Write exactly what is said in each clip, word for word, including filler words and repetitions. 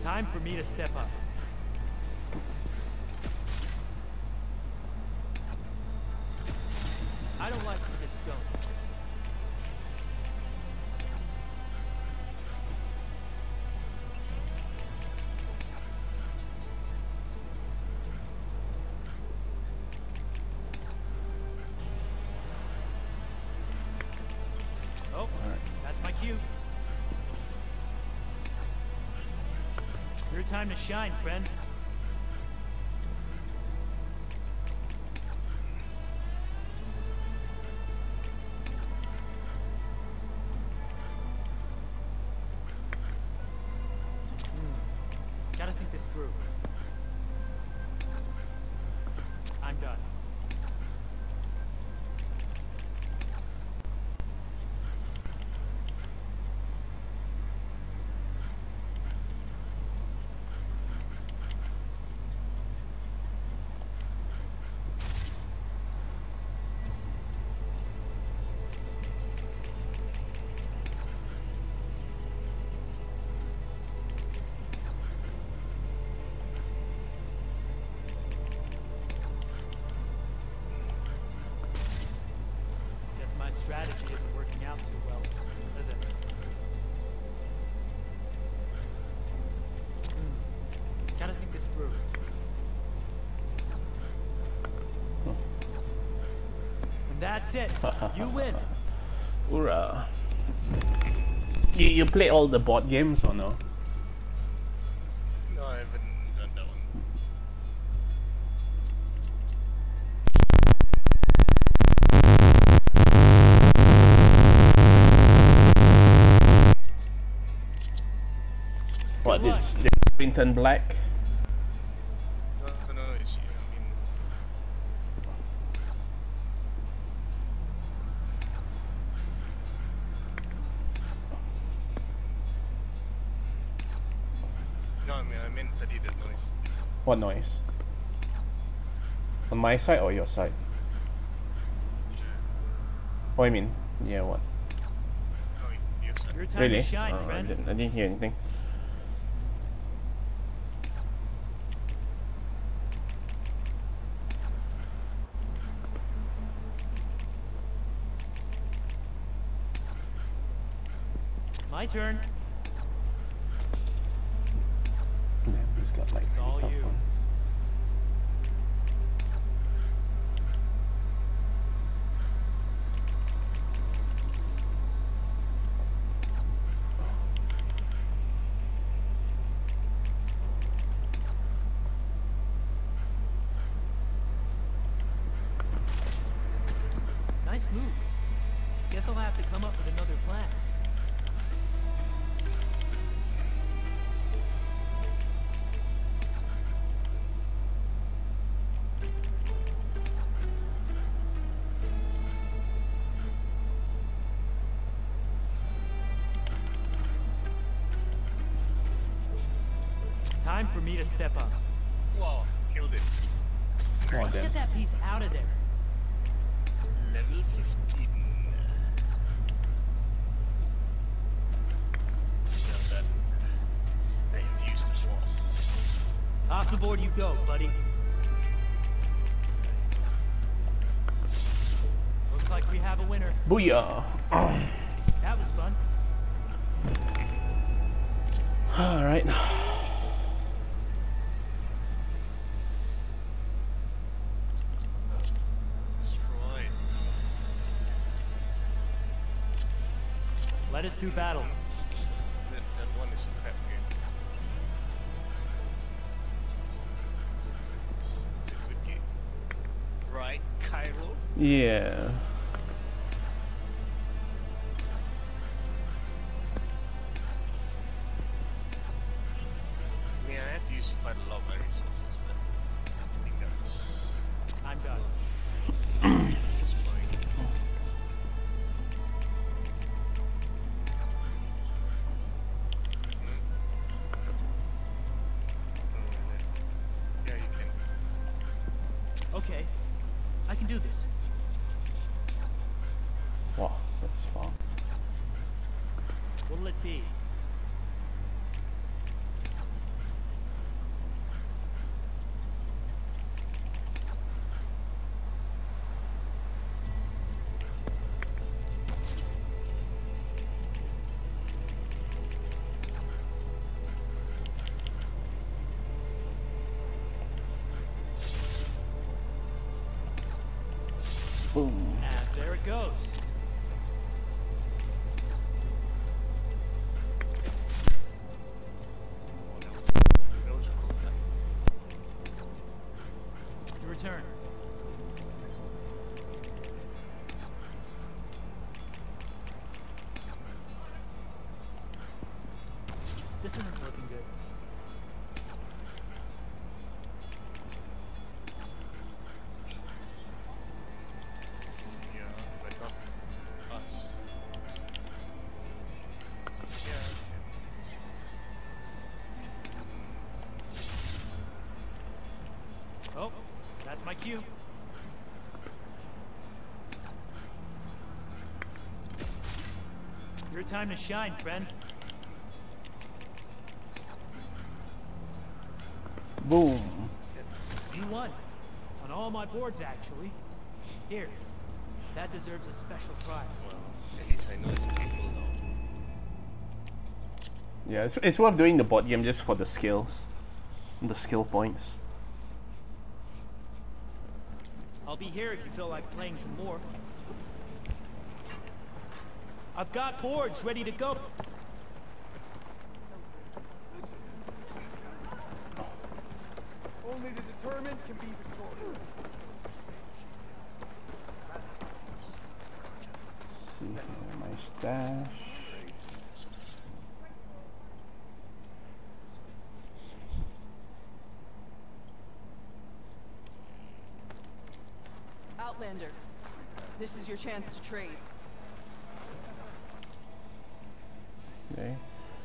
Time for me to step up. I don't like where this is going. Oh, that's my cue. Your time to shine, friend. Hmm. Gotta think this through. I'm done. Strategy isn't working out too well, is it? Mm. Gotta think this through. And that's it. You win. Hoorah. You, you play all the board games or no? No, I haven't done that one. What, did the screen turn black? No, no, it's, I mean... No, I mean, I meant that that noise. What noise? On my side or your side? What do you mean? Yeah, what? Oh, your side. Your time Really? to shine, Oh, I, friend. didn't, I didn't hear anything. My turn. Damn, he's got like It's all tough you. ones. Nice move. Guess I'll have to come up with another plan. Time for me to step up. Wow, killed it. Oh, Let's damn. get that piece out of there. Level fifteen. Now that I have used the force. Off the board you go, buddy. Looks like we have a winner. Booyah! That was fun. Alright. Destroyed. Let us do battle. That, that one is a crap game. This is a good game. Right, Cairo? Yeah. I mean, I had to use quite a lot of my resources, but I think that was... I'm done. It's fine. Yeah, you can. Okay, I can do this. Wow, that's far. What'll it be? Boom. And there it goes. Oh, that was that was a cool time. Your return. This isn't looking good. Yeah, but not us. Yeah. Oh, that's my cue. Your time to shine, friend. Boom. That's You won. On all my boards, actually. Here. That deserves a special prize. well. At least I know it's equal now. Yeah, it's, it's worth doing the board game just for the skills. The skill points. I'll be here if you feel like playing some more. I've got boards ready to go. Only the determined can be victorious. See here, my stash. Outlander, this is your chance to trade. Okay.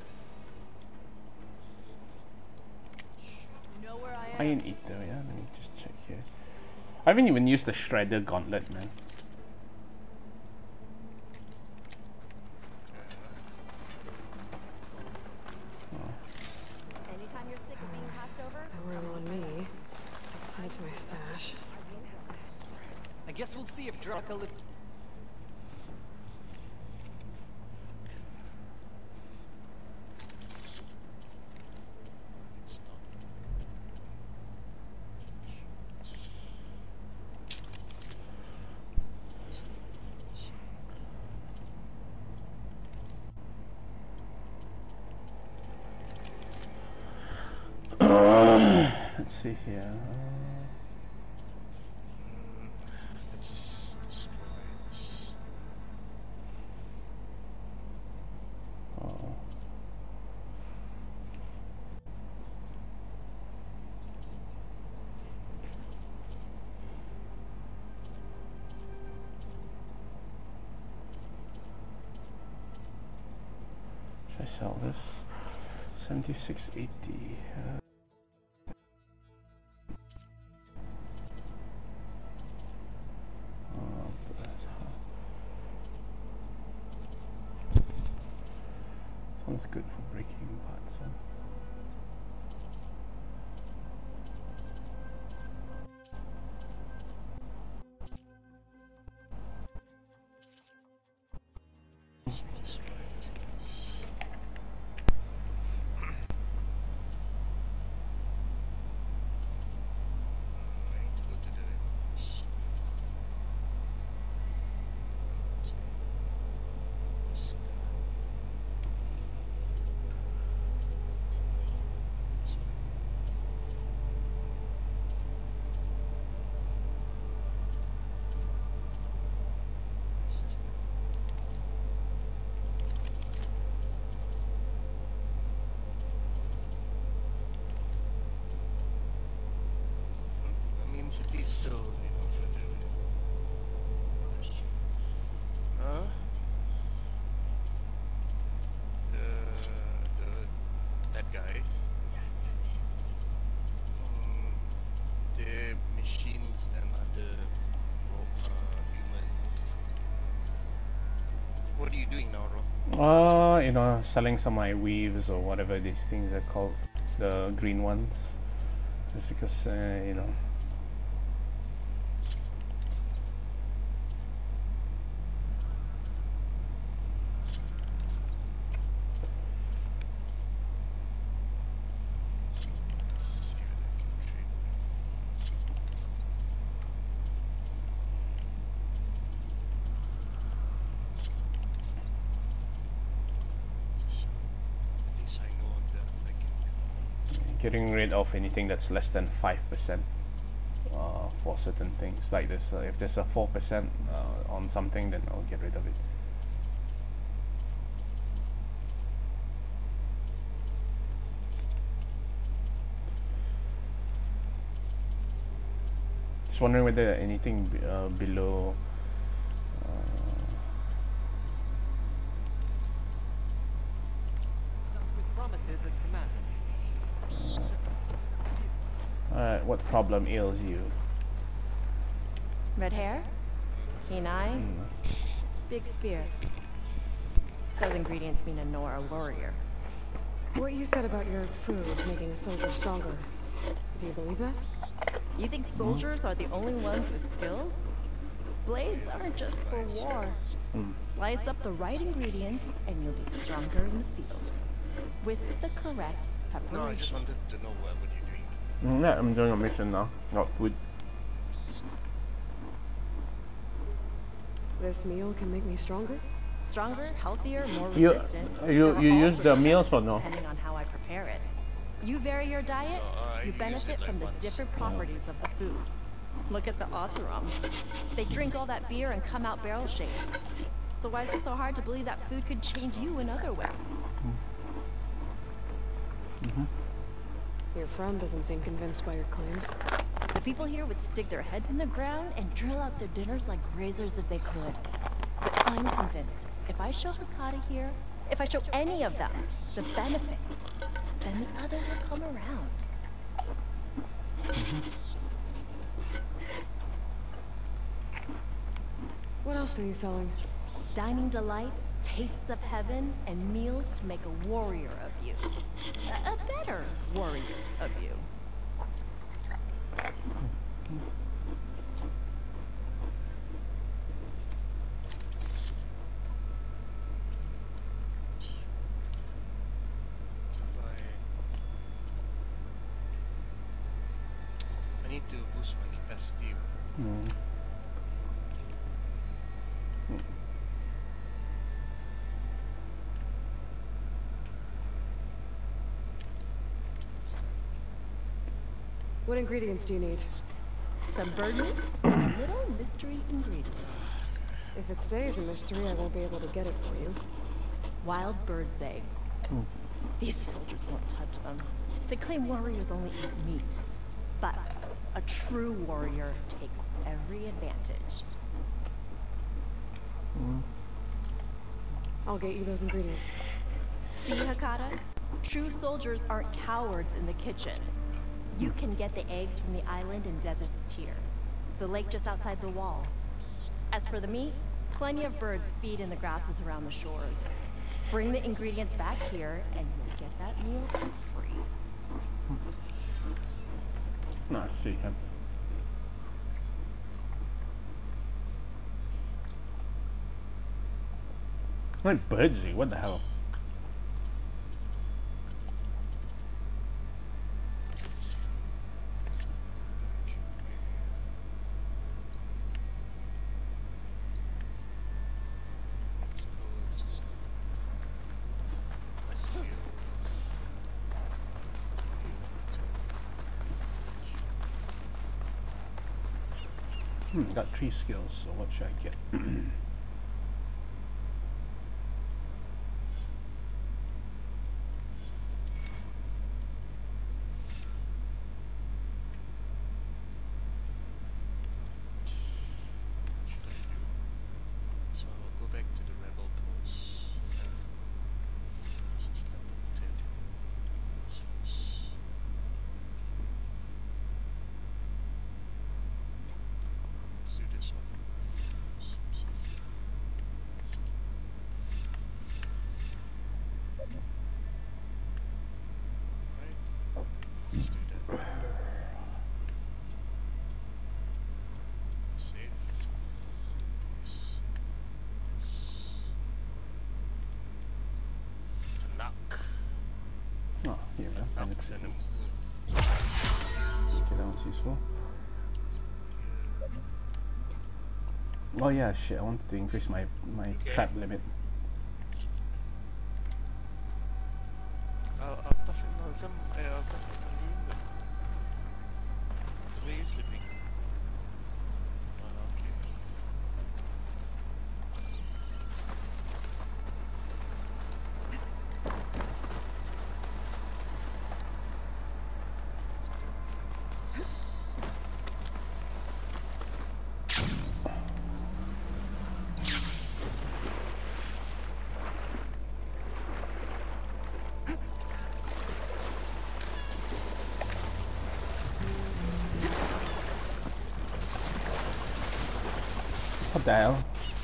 You know where I am. Iron Eater, yeah, let me just check here. I haven't even used the Shredder Gauntlet, man. Anytime you're sick of being passed over, Roll on me. Send it to my stash. I guess we'll see if Dracula. Let's see here. Let's destroy this. Oh. Should I sell this? seventy-six eighty. Uh, oh, but, uh, sounds good for breaking parts. Huh? Let's destroy this place. I need to go to the rivers. This guy. This way. This is it. I mean, city's still, you know, further away. Huh? The, the, that guy. Um, the machines and other uh, humans. What are you doing now, Ro? Uh, you know, selling some of my weaves or whatever these things are called, the green ones. Just because, uh, you know. Let's see what I can trade. getting rid of anything that's less than five percent uh, for certain things. Like this, uh, if there's a four percent uh, on something, then I'll get rid of it. Just wondering whether anything b uh, below. Promises as commanded. Alright, what problem ails you? Red hair? Keen eye? Mm. Big spear. Those ingredients mean a Nora warrior. What you said about your food making a soldier stronger, do you believe that? You think soldiers are the only ones with skills? Blades aren't just for war. Mm. Slice up the right ingredients and you'll be stronger in the field. With the correct preparation. No, I just wanted to know what were you doing. Mm, yeah, I'm doing a mission now. Not food. This meal can make me stronger? Stronger, healthier, more You- resistant. you- There are you all use sorts the of meals or benefits no? Depending on how I prepare it. You vary your diet, No, I you used benefit it like from the once. different properties of the food. Look at the Oseram. They drink all that beer and come out barrel shaped. So why is it so hard to believe that food could change you in other ways? Mm-hmm. Your friend doesn't seem convinced by your claims. The people here would stick their heads in the ground and drill out their dinners like grazers if they could. But I'm convinced if I show Hakata here, if I show any of them the benefits, then the others will come around. What else are you selling? Dining delights, tastes of heaven, and meals to make a warrior of you. A, a better warrior of you. I, I need to boost my capacity. Mm. What ingredients do you need? Some bird meat and a little mystery ingredient. If it stays a mystery, I won't be able to get it for you. Wild bird's eggs. Mm. These soldiers won't touch them. They claim warriors only eat meat. But a true warrior takes every advantage. Mm. I'll get you those ingredients. See, Hakata? True soldiers aren't cowards in the kitchen. You can get the eggs from the island in Desert's Tier, the lake just outside the walls. As for the meat, plenty of birds feed in the grasses around the shores. Bring the ingredients back here, and you'll get that meal for free. No, I see him. Like birdsy, what the hell? Hmm, got three skills, so what should I get? So I'll go back to the rebel post. This is level ten. This was- Let's do this one. Right. Let's do that. Save. This. This. To knock. Oh, here we go. Knocks and a Okay, that one's useful. Oh yeah, shit, I wanted to increase my, my Okay. trap limit. I'll, I'll toughen on some. Uh, I'll toughen on What the hell?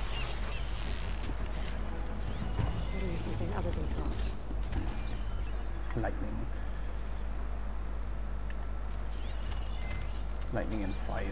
Better use something other than frost. Lightning. Lightning and fire.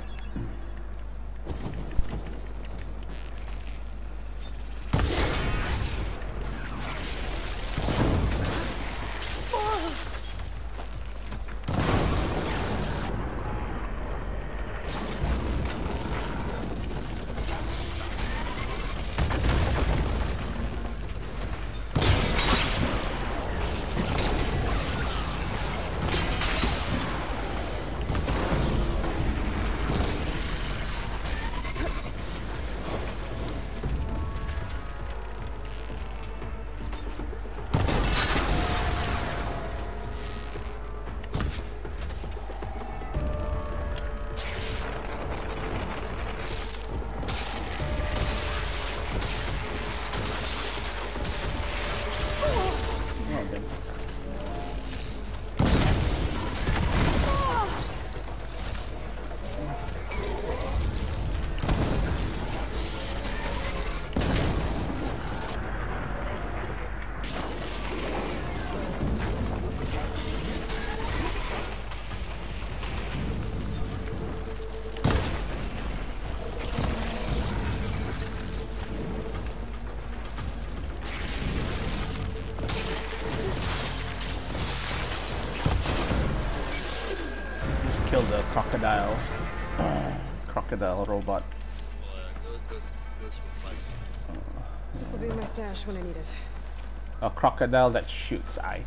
Kill the crocodile. Crocodile robot. Well, uh, those, those were like This will be my stash when I need it. A crocodile that shoots ice.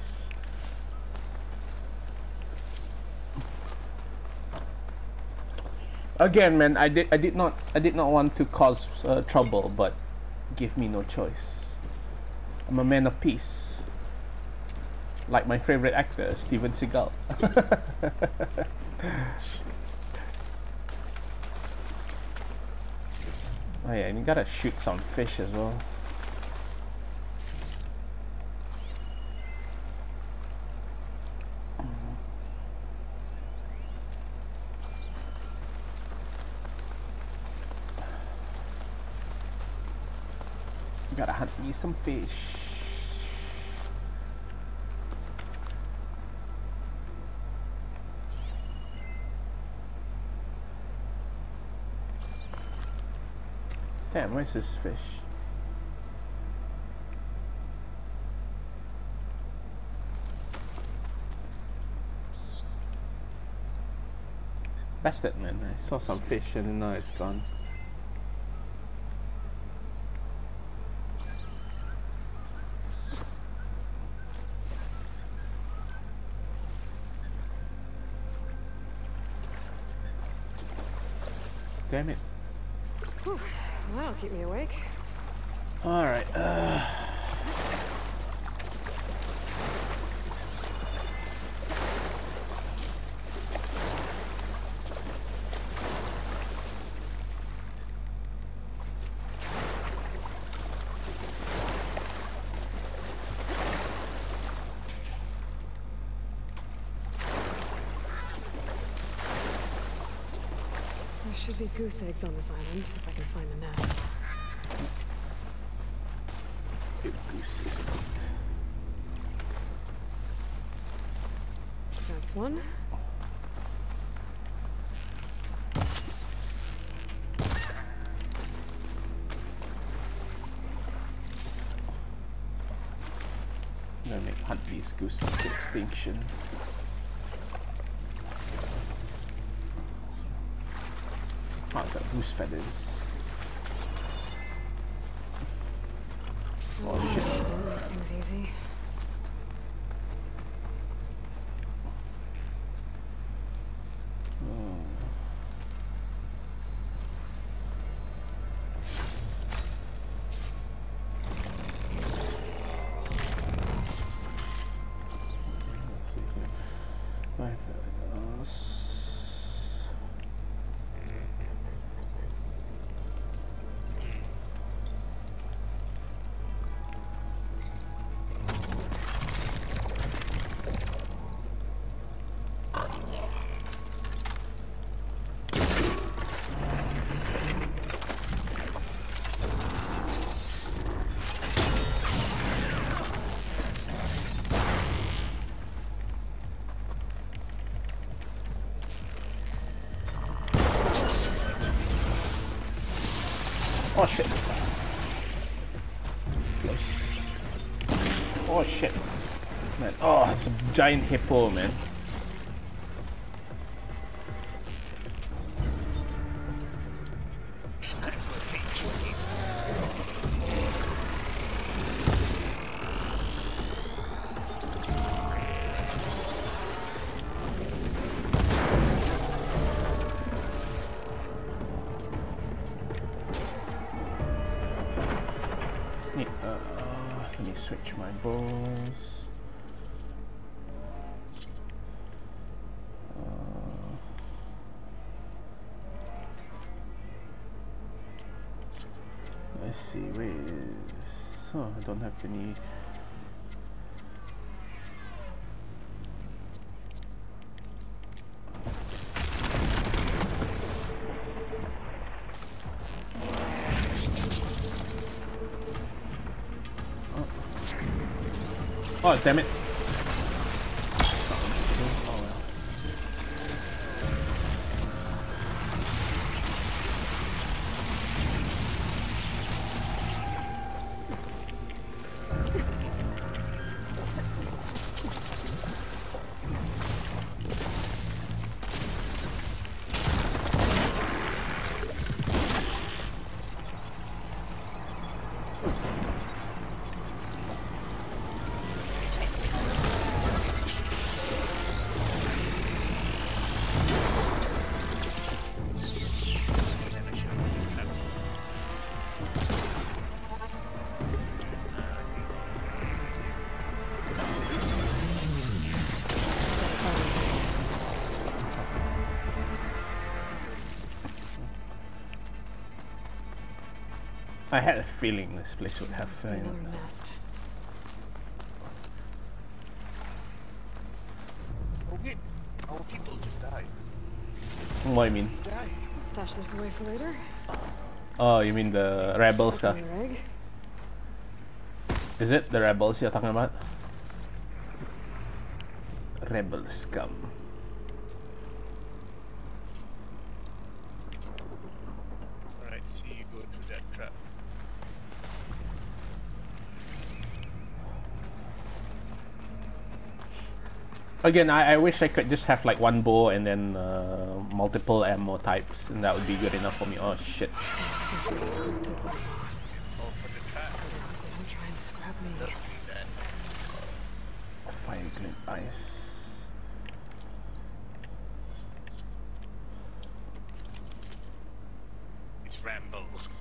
Again, man, I did I did not I did not want to cause uh, trouble, but give me no choice. I'm a man of peace. Like my favorite actor, Steven Seagal. Oh yeah, and you gotta shoot some fish as well. Gotta hunt me some fish. Damn, where's this fish? Bastard, man. I saw some fish and now it's gone. Damn it. Whew. That'll keep me awake. Alright, uh... There should be goose eggs on this island, if I can find the nests. Good goose. That's one. I'm gonna make hunt these gooses to extinction. Oh, I got goose feathers. Oh shit. That'll make things easy. Oh. Five feathers. Oh shit. Close. Oh shit. Man, oh, it's a giant hippo, man. It's time for a peach. Yeah, uh, let me switch my bows. Uh, let's see, where is... Oh, I don't have any... Oh, damn it. Oh, well. I had a feeling this place would have Must be uh, another nest. Oh wait, our people just died. what do you mean? Died. Stash this away for later. Oh, you mean the rebel That's stuff? another egg. Is it the rebels you're talking about? Rebel scum. Alright, so you go through that trap. Again, I, I wish I could just have like one bow and then uh, multiple ammo types, and that would be good enough for me. Oh shit. Too descriptive. Oh, for the trap. Don't try and scrap me. Don't do that. Fire glint ice. It's Rambo.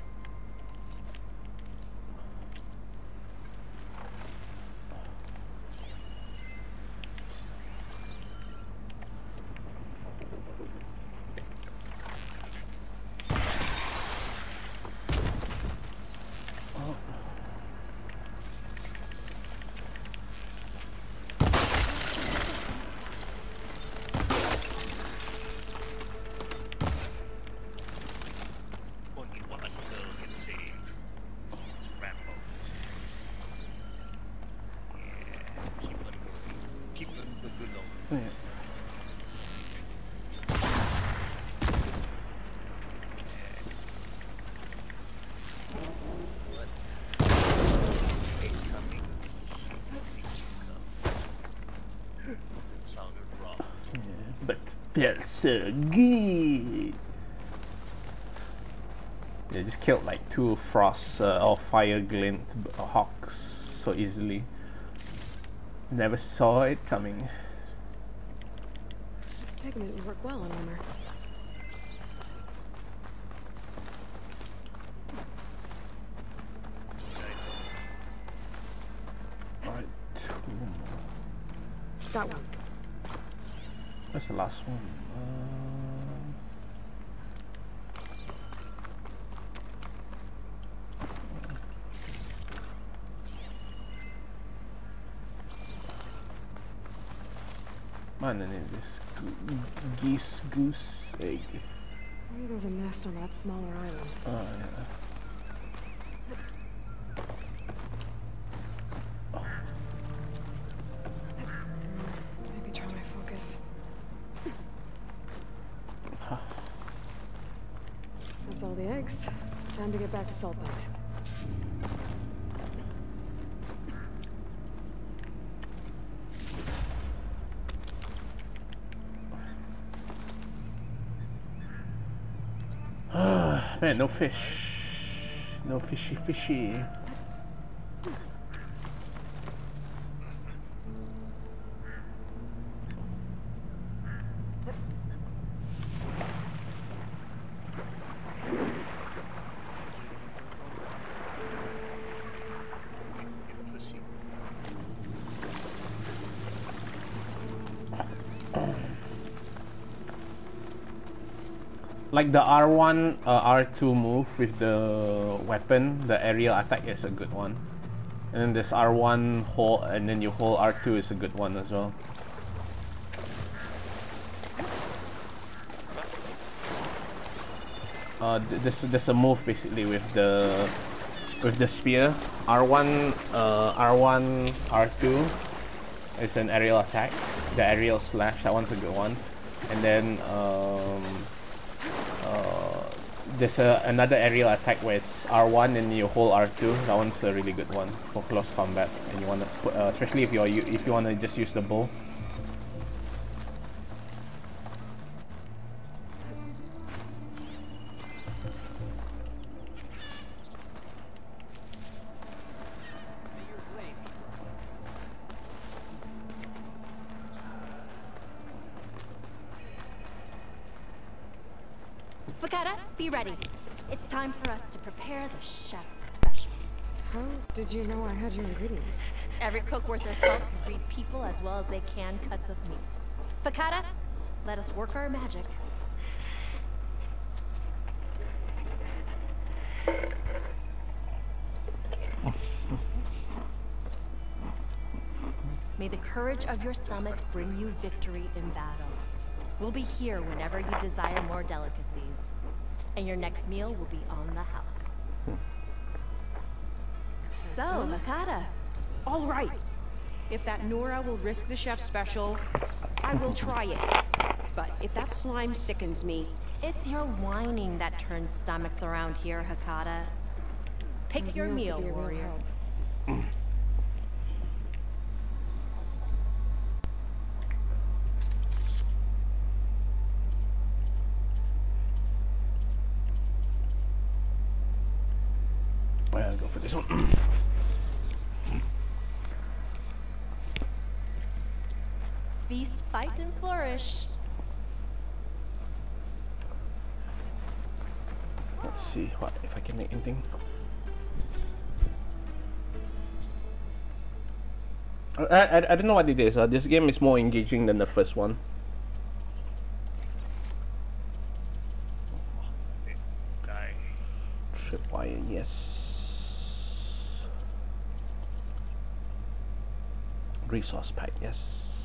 Only one girl can save. It's Rambo. Yeah, keep on going. Keep on going along. Yeah. Incoming. Sounded wrong. Yeah, but felt so good. They just killed like two frost uh, or fire glint hawks so easily. Never saw it coming. This pigment would work well on armor. Alright, two more. That one. What's the last one? Uh, Man, and it is g- geese goose egg. Maybe there's a nest on that smaller island. Oh yeah. Maybe try my focus. Huh. That's all the eggs. Time to get back to Saltbite. Man, no fish. No fishy fishy. Like the R one, uh, R two move with the weapon, the aerial attack is a good one. And then this R one hold, and then you hold R two is a good one as well. Uh, this this a move basically with the with the spear. R one, uh, R one, R two is an aerial attack. The aerial slash, that one's a good one. And then um. Uh, there's a, another aerial attack where it's R one and you hold R two. That one's a really good one for close combat, and you want to put, uh, especially if you're if you want to just use the bow. Fakata, be ready. It's time for us to prepare the chef's special. How did you know I had your ingredients? Every cook worth their salt can read people as well as they can cuts of meat. Fakata, let us work our magic. May the courage of your stomach bring you victory in battle. We'll be here whenever you desire more delicacies. And your next meal will be on the house. So, Hakata. All right. If that Nora will risk the chef's special, I will try it. But if that slime sickens me... It's your whining that turns stomachs around here, Hakata. Pick Those your meals meal, could be a real warrior. help. I'll go for this one. Feast, fight, and flourish. Let's see what if I can make anything. I, I, I don't know what it is. Uh, this game is more engaging than the first one. Guy. Tripwire, yes. Resource pack, yes.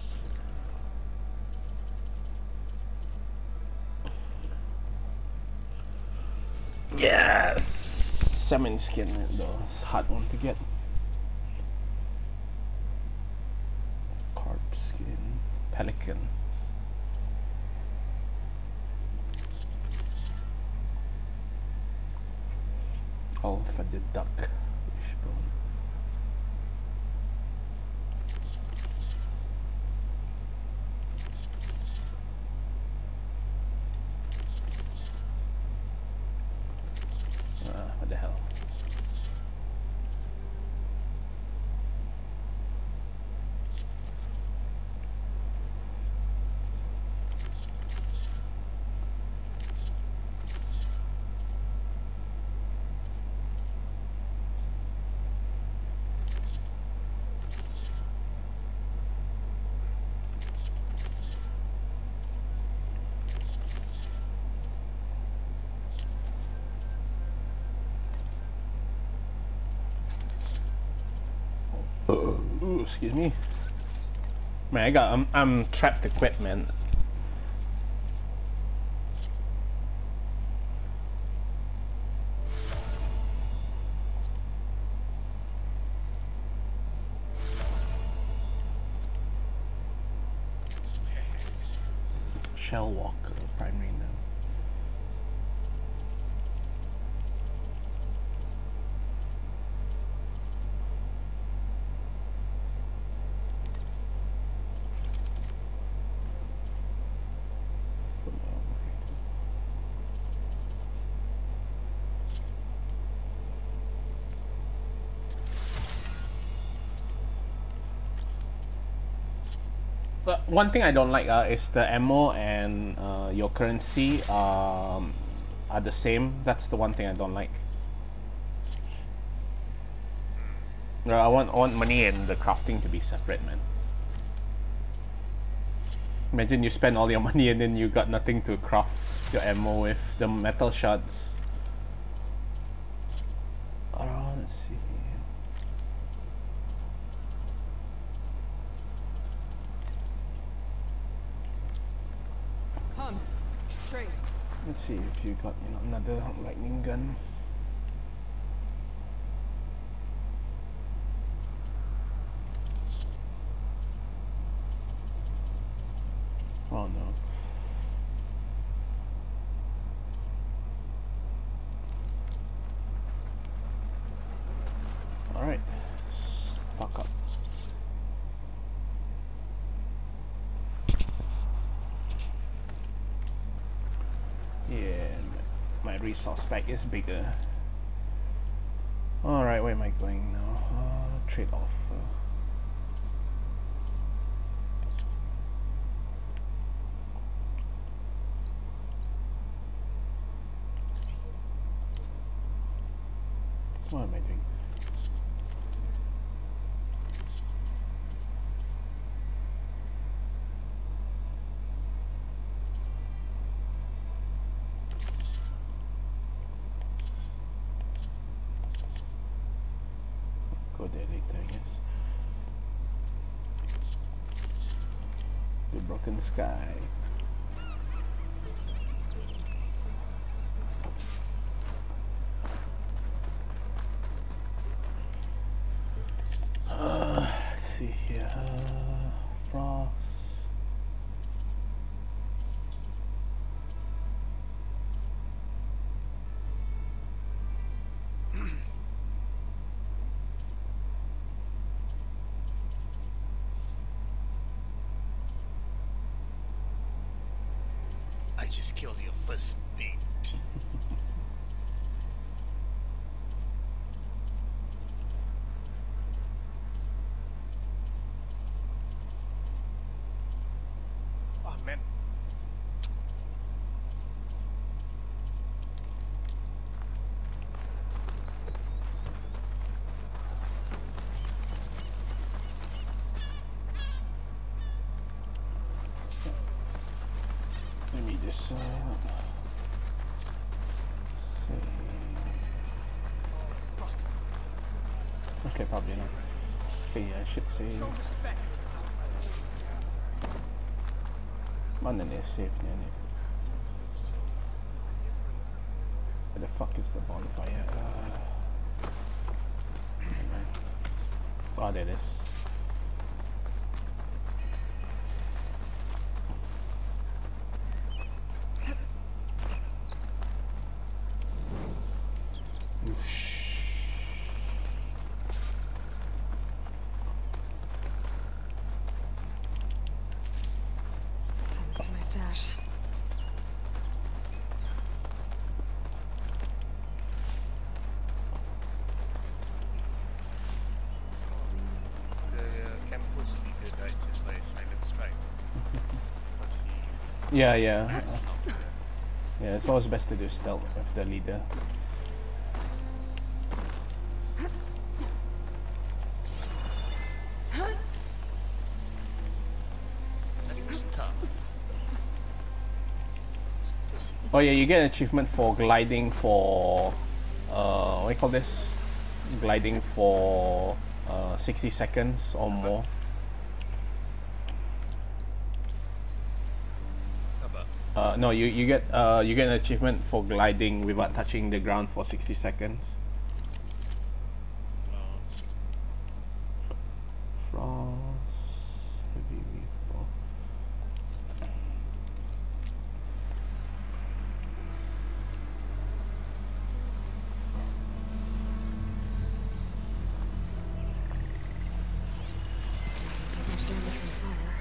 Yes! Salmon skin, the hard one to get. Carp skin, pelican. All for the duck. Wishbone. Uh, what the hell? Ooh, excuse me. Man, I got. I'm. I'm trapped to quit, man. Shell walk, primary now. But one thing I don't like uh, is the ammo and uh, your currency um, are the same. That's the one thing I don't like. No, I want I want money and the crafting to be separate, man. Imagine you spend all your money and then you got nothing to craft your ammo with. The metal shards. Oh, let's see. Come, trade. Let's see if you got, you know, another lightning gun. Oh no. Alright. Fuck up. Yeah, my resource pack is bigger. Alright, where am I going now? Uh, trade off. Uh, What am I doing? Go there later, I guess. The broken sky. See here, uh, frost. I just killed your first mate. Oh man. Let me just uh, see. Okay, probably not. Okay, yeah, I should say. Mana ni safe ni ni. Where the fuck is the bonfire? Uh, oh, there it is. Send this to my stash. The uh, campus leader died just by a silent strike. But he Yeah, yeah. was not there. Yeah, it's always best to do stealth with the leader. And he was tough. Pussy. Oh yeah, you get an achievement for gliding for uh what do you call this? Gliding for uh sixty seconds or more. How about Uh no, you you get uh you get an achievement for gliding without touching the ground for sixty seconds. uh, Frost, heavy weevil. Take much damage from fire.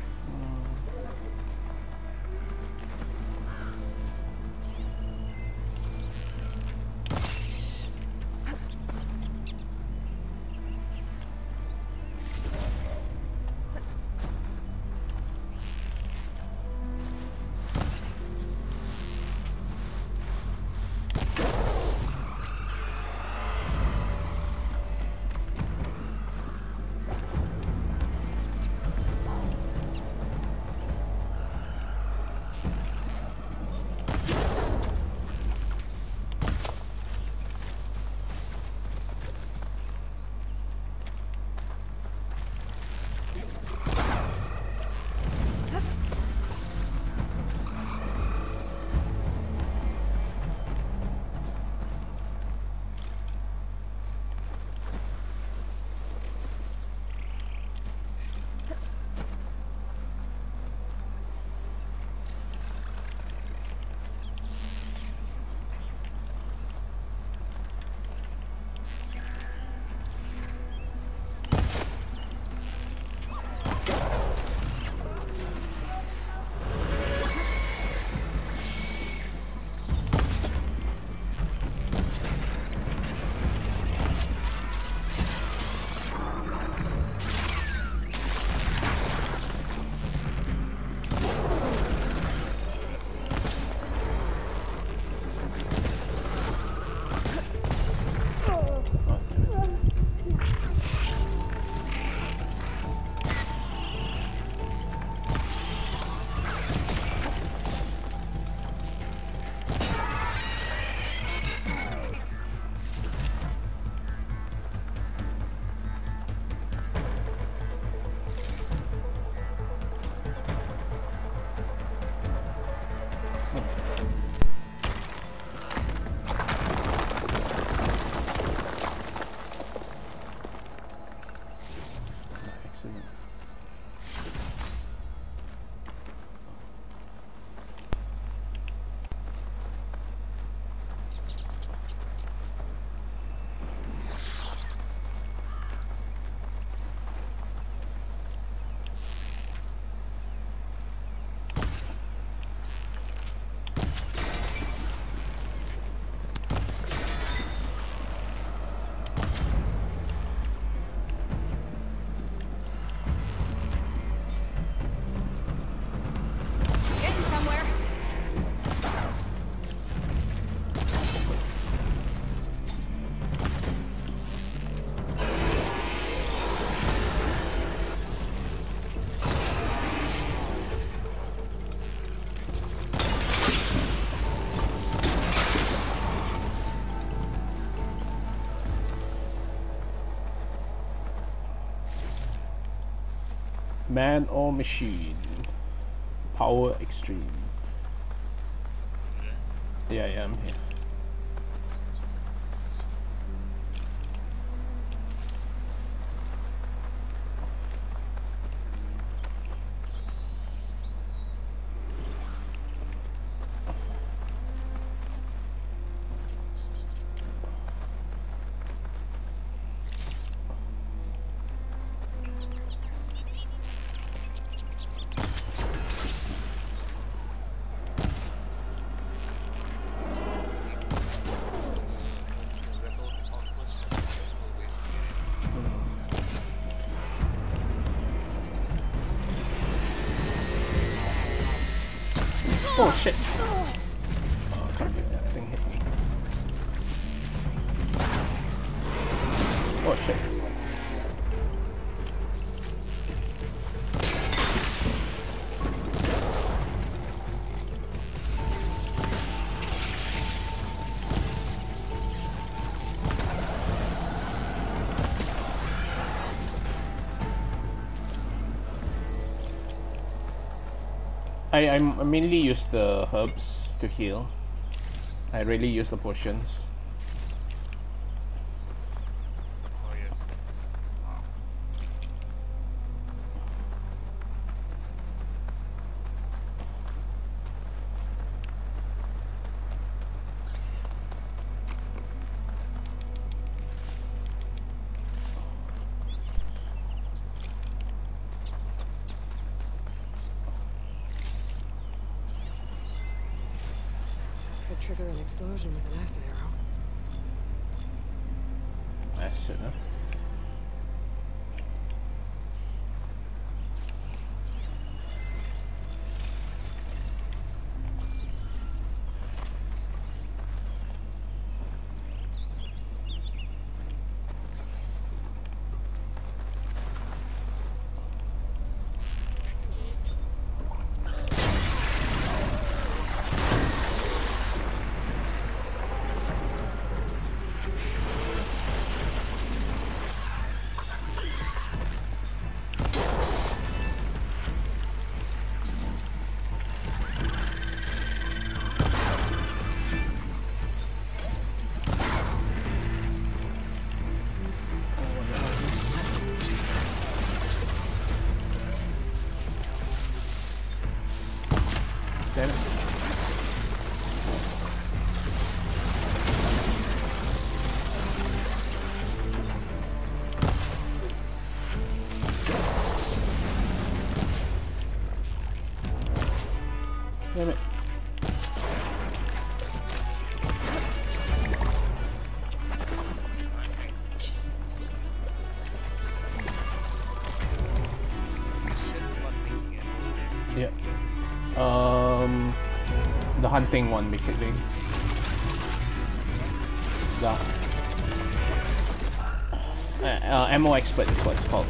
Excellent. Getting somewhere. Man or machine? Power extreme. Yeah, yeah, I'm here. Oh shit! Oh, I can't believe that thing hit me. Oh shit. I, I mainly use the herbs to heal. I rarely use the potions. Oh yes. Could trigger an explosion with an acid arrow. That's it, huh? Damn it. Damn it. Yeah. Um, the hunting one basically. The uh, uh, ammo expert is what it's called.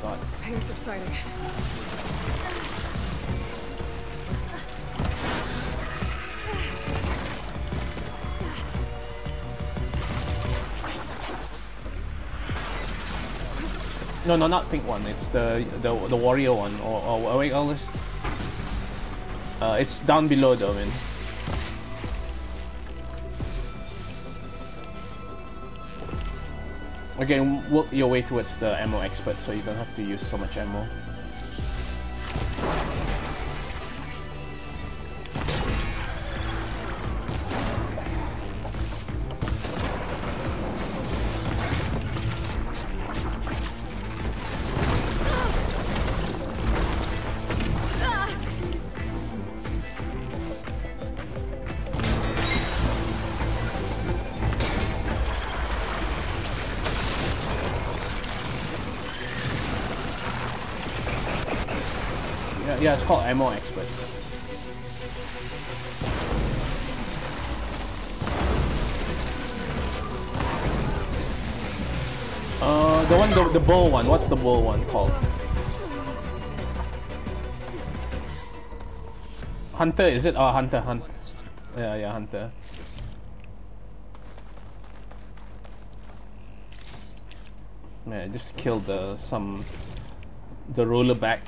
god. Pain subsiding. No, no, not pink one. It's the the the warrior one, or or what we call this? Uh, it's down below though, man. Again, work your way towards the ammo expert, so you don't have to use so much ammo. Yeah, it's called ammo expert. Uh, the one, the, the bow one. What's the bow one called? Hunter, is it? Oh, Hunter, Hunter. Yeah, yeah, Hunter. Man, I just killed the some the roller back.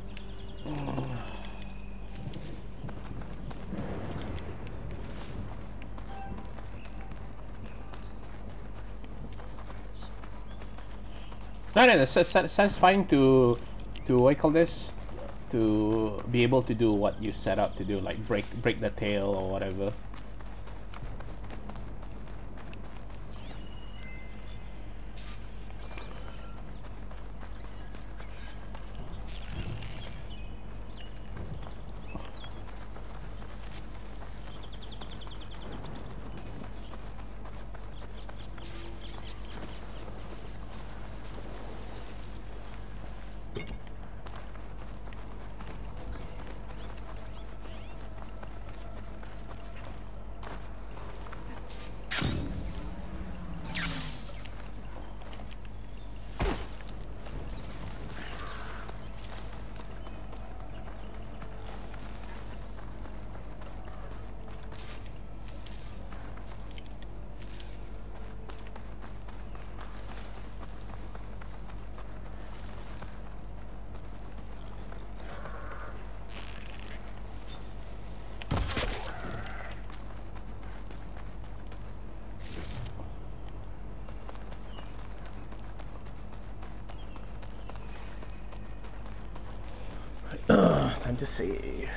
No, no, it's satisfying to, to what you call this, to be able to do what you set out to do, like break break the tail or whatever. Uh, time to save.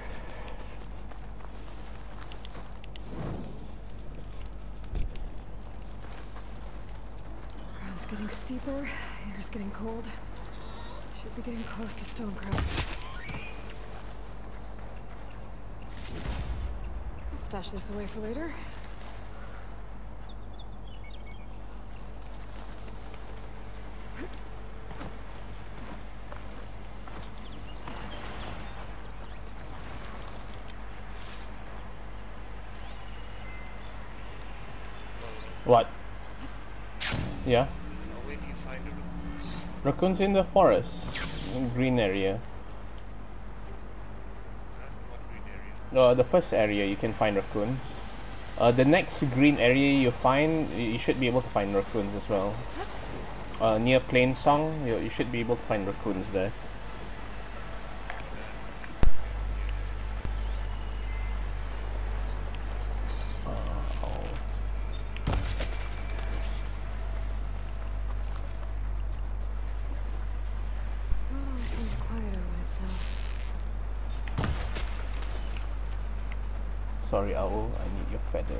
Ground's getting steeper, air's getting cold. Should be getting close to Stonecrest. I'll stash this away for later. What? Yeah? Where do you find the raccoons? Raccoons in the forest, in green area. Huh? What green area? Uh, the first area you can find raccoons. Uh, the next green area you find, you should be able to find raccoons as well. Uh, near Plain Song, you, you should be able to find raccoons there. Sorry, Owl, I need your feather.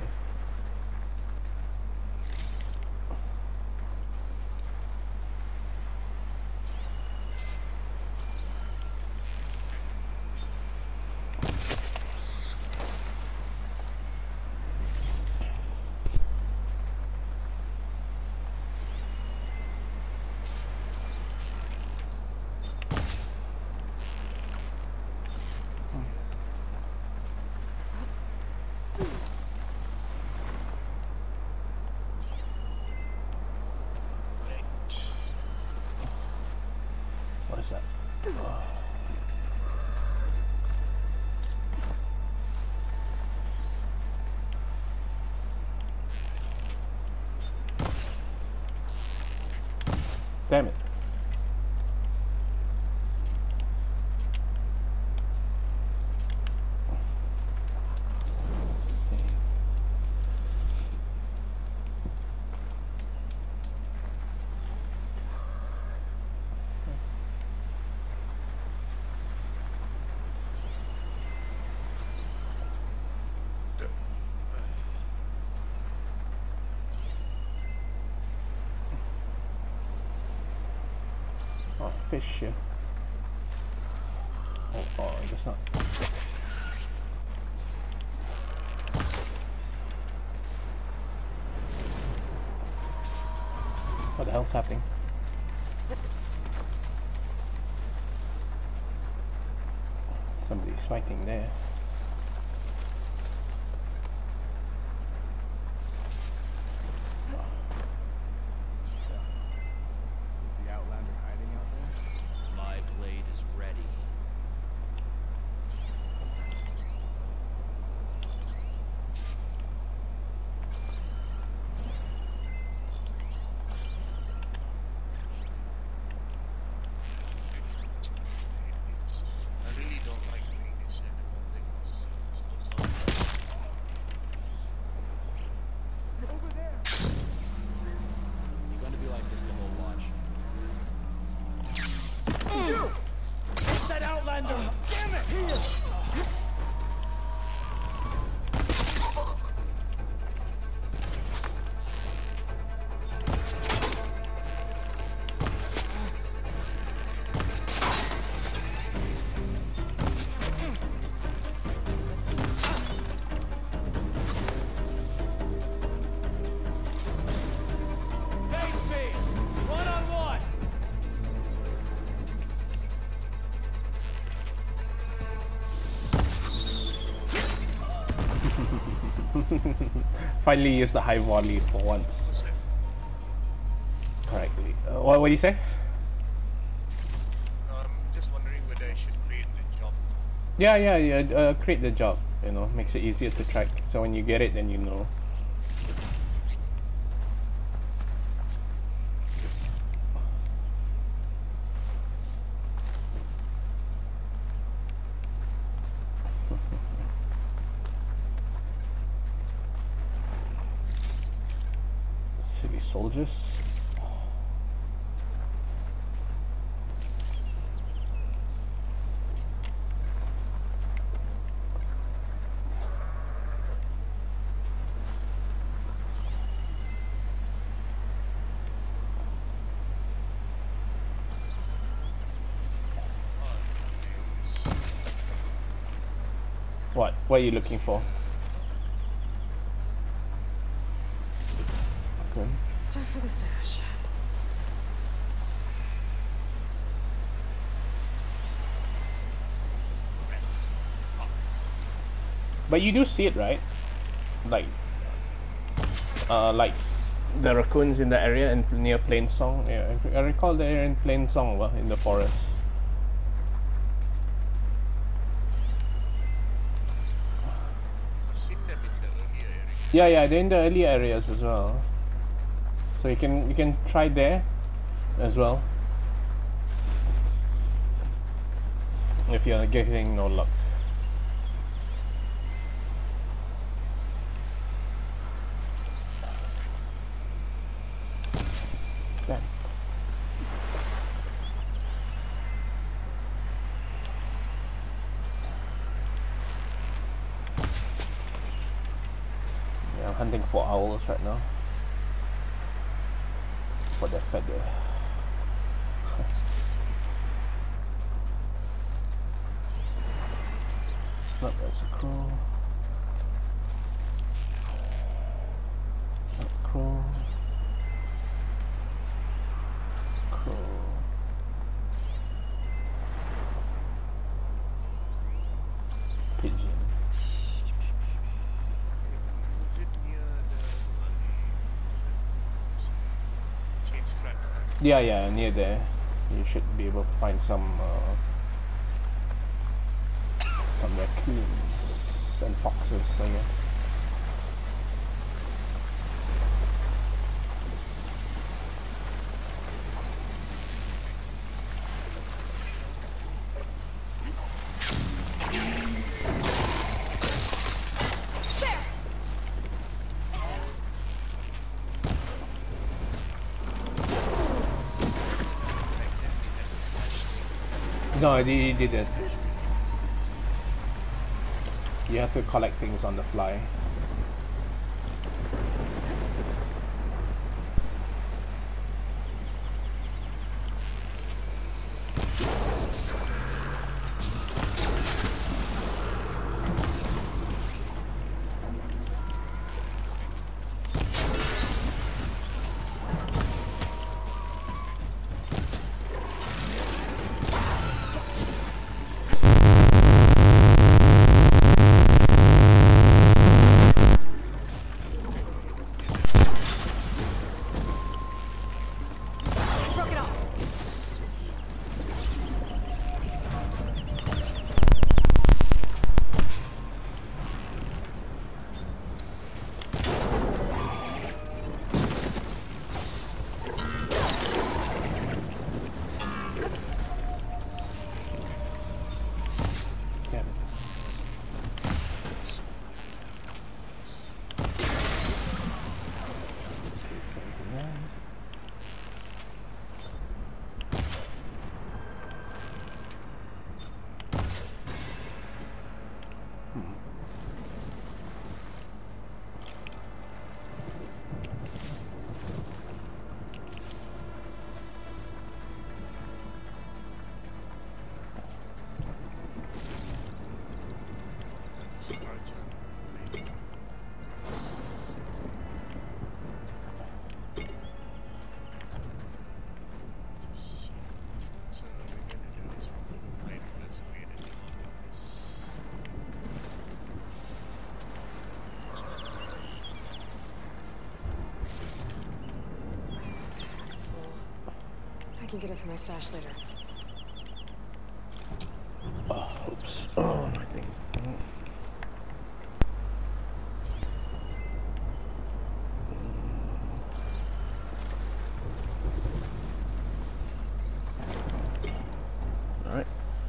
Damn it. Oh, fish here. Oh, oh, I guess not. What the hell's happening? Somebody's fighting there. Finally use the high volley for once. Correctly. Uh, what, what do you say? I'm just wondering whether I should create the job. Yeah, yeah, yeah. Uh, create the job. You know, makes it easier to track. So when you get it, then you know. City soldiers. What? What are you looking for? Okay. Stuff for the stash. But you do see it, right? Like, uh, like the raccoons in the area in near Plainsong. Yeah, I recall they're in Plainsong, well, in the forest. I've seen them in the earlier area. Yeah, yeah, they're in the early areas as well. So you can you can try there as well. If you're getting no luck. Damn. Yeah, I'm hunting for owls right now. For their feather. Not that's a crow. Not a crow. Crow. Pigeon. Was it near the chain scrap? Yeah, yeah, near there. You should be able to find some uh, some raccoons and foxes, I guess. No, he didn't. You have to collect things on the fly. I can get it from my stash later. Oh, oops. Oh, I think. All right.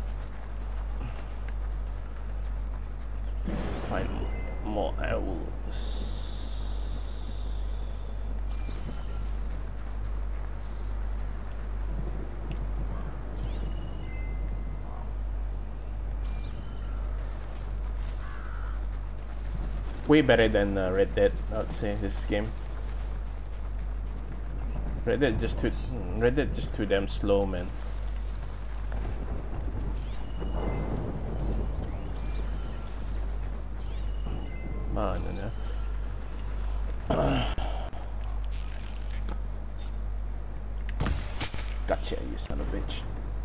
Find more owls. Way better than uh, Red Dead, I would say, this game. Red Dead just too Red Dead just too damn slow, man. Ah, no, no. Uh. Gotcha, you son of a bitch.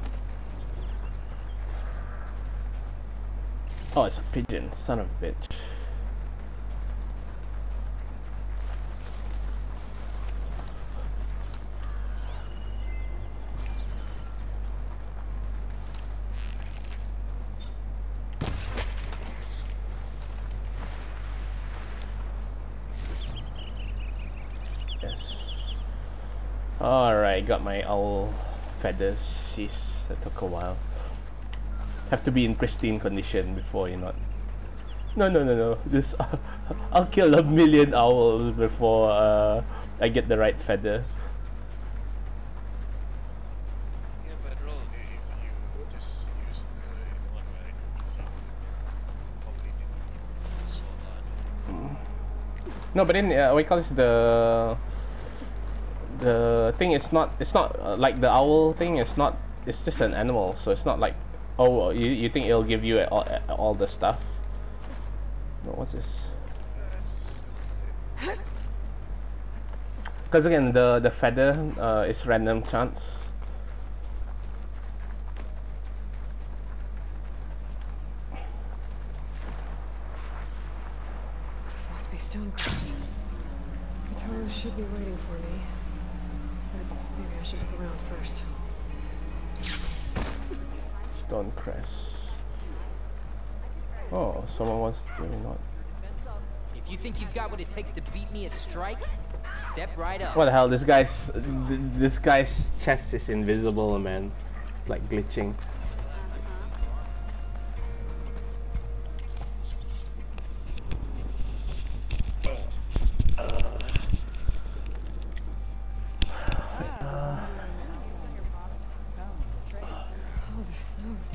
Oh, it's a pigeon, son of a bitch. Alright, got my owl feathers. Jeez, that took a while. Have to be in pristine condition before you're not. No, no, no, no. This uh, I'll kill a million owls before uh, I get the right feather. Yeah, but roll if you just use the one right, so probably didn't so hard. No, but then uh, we call this the the thing. Is not. It's not uh, like the owl thing. It's not. It's just an animal, so it's not like. Oh, you you think it'll give you all all the stuff? No, what's this? Because again, the the feather uh, is random chance. This must be Stonecrest. The tower should be waiting for me. But maybe I should look around first. Stonecrest. Oh, someone wants to not. If you think you've got what it takes to beat me at Strike, step right up. What the hell? This guy's th this guy's chest is invisible, man. Like glitching. Oh, the snow's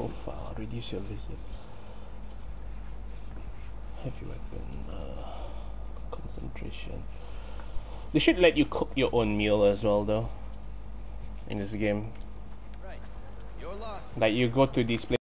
profile, reduce your vision. Heavy weapon, uh, concentration. They should let you cook your own meal as well, though. In this game, Right. Your loss. like you go to these places.